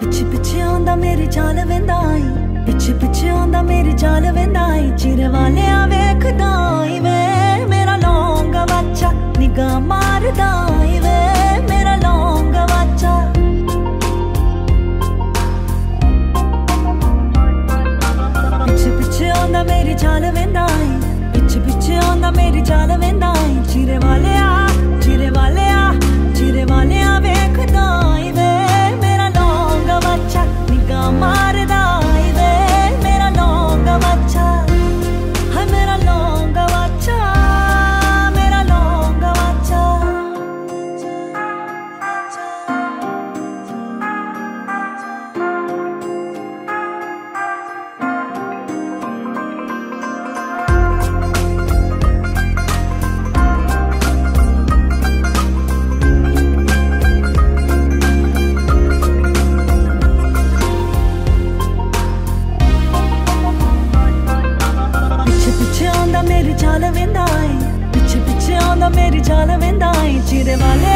पिछे पिछे आंदा मेरी चाल वेंदा आई, पिछे पिछे आंदा मेरी चाल वेंदा आई। चिरे वाले वेखदा आई वे मेरा लौंगा बच्चा, निगाह मारदा आई वे मेरा लौंगा बच्चा। पिछे पिछे आंदा मेरी चाल वेंदा आई, पिछे पिछे आंदा मेरी चाल वेंदा आई। चिरे वाले चिरे वाले चिरे वाले वेखदा आई वे मेरा लौंगा बच्चा, निगाह मारदा आई वे मेरा लौंगा बच्चा। हाय मेरा लौंगा बच्चा, मेरा लौंगा बच्चा। मेरी चाल वेंदा आई, पिछे पिछे आंदा मेरी चाल वेंदा आई। चिरे वाले